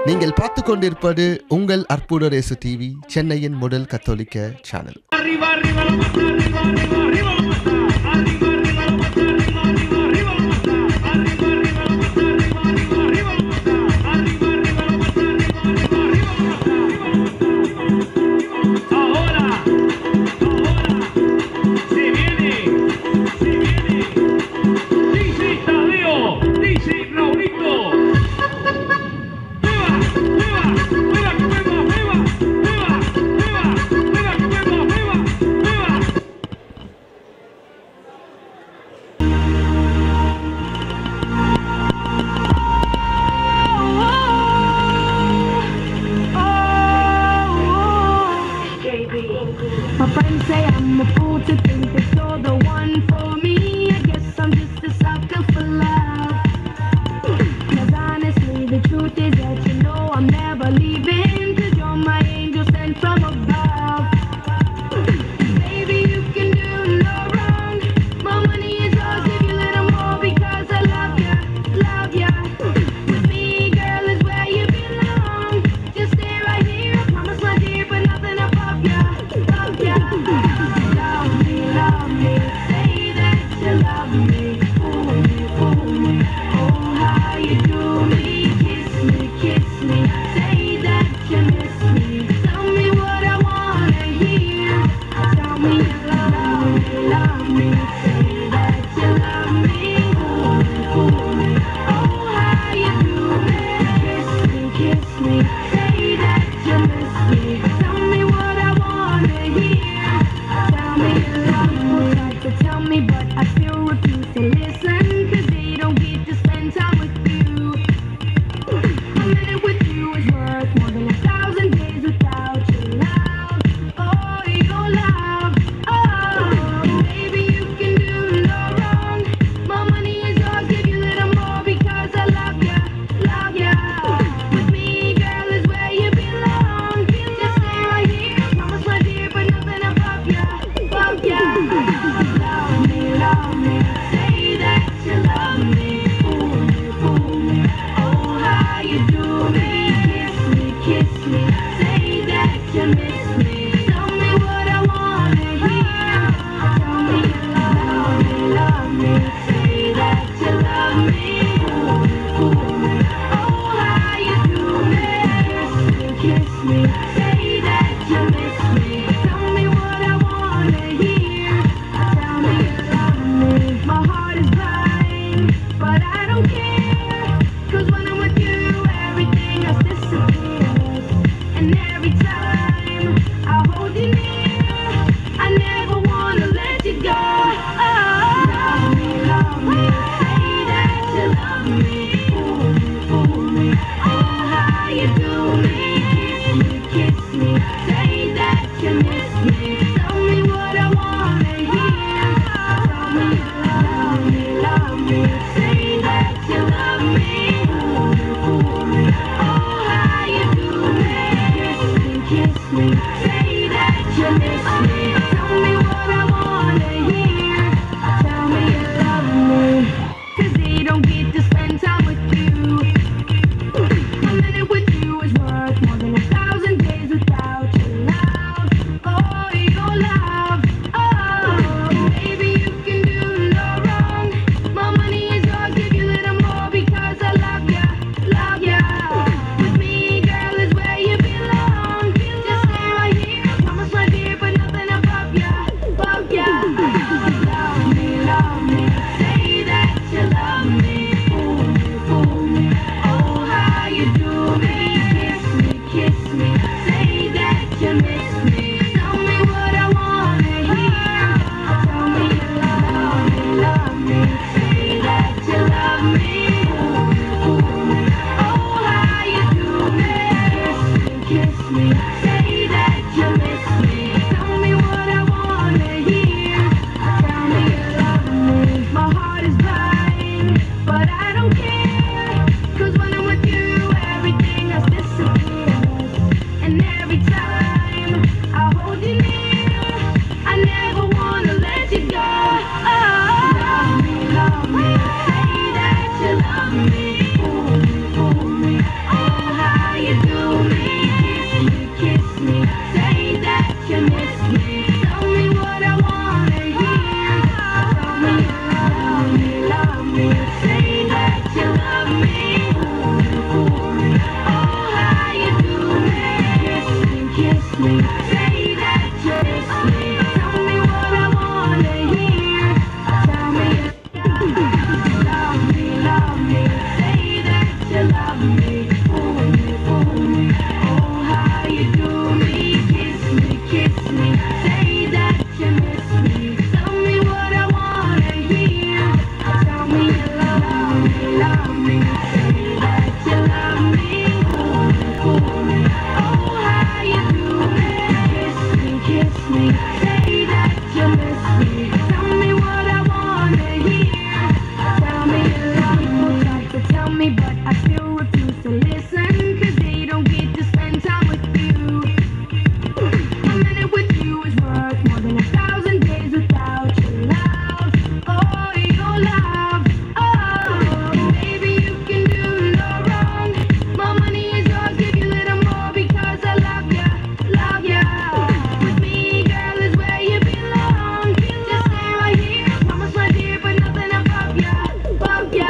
நீங்கள் பார்த்து கொண்டிருப்பது உங்கள் அற்புத ரேசு டிவி, சென்னையின் முதல் கத்தோலிக்க சேனல். My friends say I'm a fool to think that you're the one for me. I guess I'm just a sucker for love. 'Cause honestly, the truth is that you know I'm never leaving. 'Cause you're my angel sent from above. Baby, you can do no wrong. My money is yours if you let 'em all, because I love ya, love ya. With me, girl, is where you belong. Just stay right here, I promise, my dear, but nothing above ya. Love me, say that you love me. Fool me, oh how you do me. Kiss me, say that you miss me. Tell me what I wanna hear. Tell me you love me. Say that you love me. Fool me, oh how you do me. Kiss me, say that you miss me. Tell me what I wanna hear. Tell me you love me. Try to tell me, but I still refuse to listen. 'Cause they don't get to spend time with you. A minute with you is worth more than 1,000 days without your love. Oh, your love. Oh, baby, you can do no wrong. My money is yours if you let 'em all, because I love ya, love ya. With me, girl, is where you belong. Just stay right here, promise, my dear, but nothing above ya, above ya. Love me, say that you love me. Fool me, oh how you do me. Kiss me, say that you miss me. Tell me what I wanna hear. Tell me you love me. Say that you love me. Fool me, oh how you do me. Kiss me, say that you miss me. Tell me what I wanna hear. Tell me you love me. My heart is blind, but I don't care. 'Cause when I'm with you, everything I Oh, how you do me. Kiss me, say that you miss me. Tell me what I wanna hear. Tell me love me, say that you love me. Fool me, fool me. Oh, how you do me. Kiss me, say that you miss me. Tell me what I wanna hear. Tell me you love me, say that you love me. Fool me, oh, how you do me. Kiss me, say that you miss me. Tell me what I wanna hear. Tell me you love me. People try to tell me, but I still refuse to listen. 'Cause they don't get to spend time with you. A minute with you is worth more than 1,000 days without your love. Oh, your love. Oh, baby, you can do no wrong. My money is yours, give you a little more because I love ya, love ya. With me, girl, is where you belong. Just stay right here, promise my dear, but nothing above ya, above ya.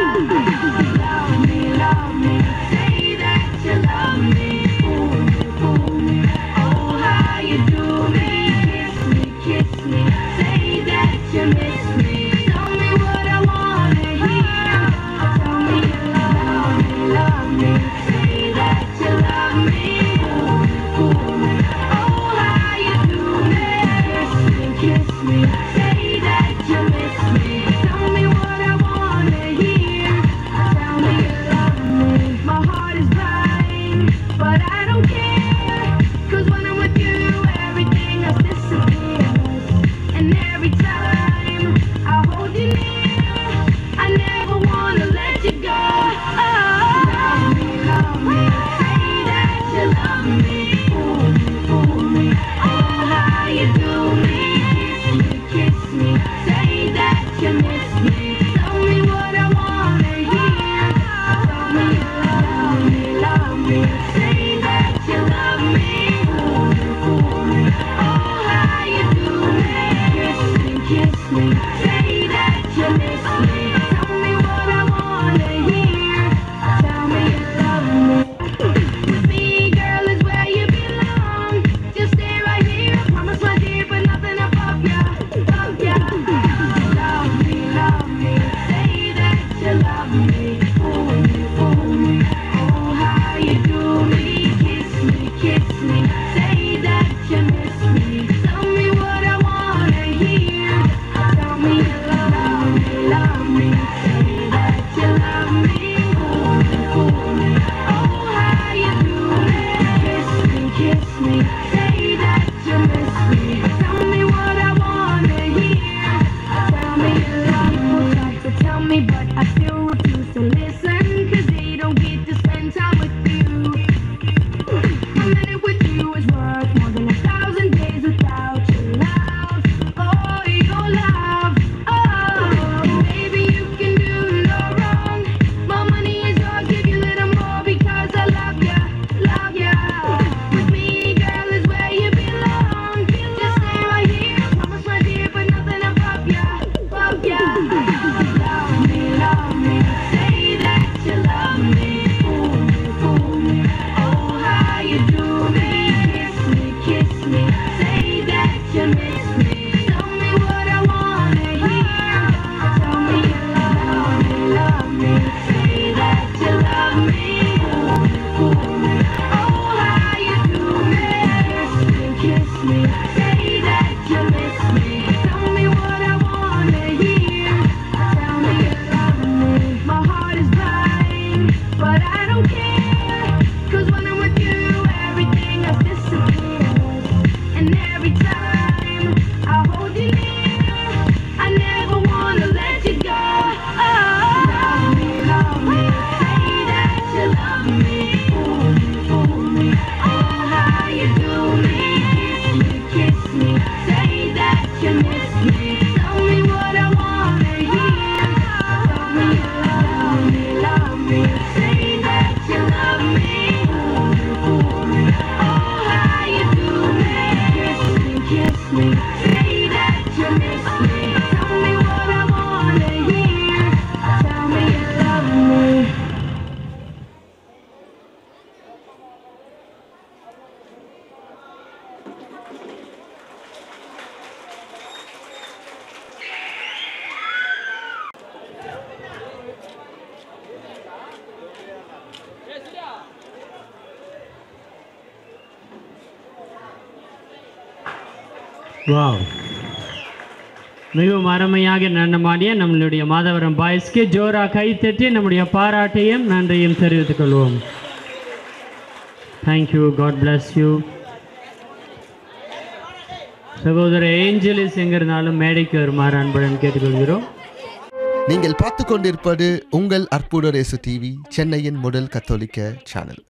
Love me, say that you love me. Fool me, oh, how you do me. Kiss me, say that you miss me. Tell me what I wanna hear. Tell me you love me, say that you love me. Fool me, oh, how you do me. Kiss me, say that you miss me. Tell me what I wanna hear. Tell me you love me. My heart is blind, but I don't care. 'Cause when I'm with you, everything else disappears. And every time I hold you near, I never wanna let you go. Oh, love me, say that you love me. Fool me, oh, how you do me. Kiss me, say that you miss me. Tell me what I wanna hear. Tell me you love me, say that you love me. Fool me, oh, how you do me. Kiss me, say that you miss me. Tell me what I wanna hear. Tell me you love me. With me, girl, is where you belong. Just stay right here, promise my dear, but nothing above ya, above ya. Love me, say that you love me. Fool me, oh, how you do me. Wow, மிகவும் அருமையாக நடனமாடிய நம்மளுடைய மாதவரம் பாய்ஸ்க்கு ஜோரா கைத்தட்டி நம்முடைய பாராட்டையும் நன்றியும் தெரிவித்துக் கொள்வோம். Thank you, God bless you. சகோதரர் ஏஞ்சலிஸ் எங்கிருந்தாலும் மேடைக்கு வருமாறு அன்புடன் கேட்டுக்கொள்கிறோம். நீங்கள் பார்த்து கொண்டிருப்பது உங்கள் அற்புத ரேசு டிவி, சென்னையின் முதல் கத்தோலிக்க சேனல்.